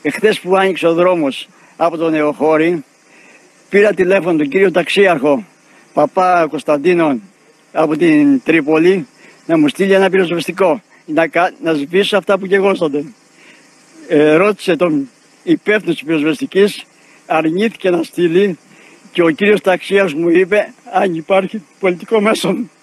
Εχθές που άνοιξε ο δρόμος από τον Νεοχώρη, πήρα τηλέφωνο τον κύριο ταξίαρχο Παπά Κωνσταντίνο από την Τρίπολη να μου στείλει ένα πυροσβεστικό, να σβήσω αυτά που γεγόσατε. Ρώτησε τον υπεύθυνο της πυροσβεστικής, αρνήθηκε να στείλει και ο κύριος ταξίαρχος μου είπε αν υπάρχει πολιτικό μέσο.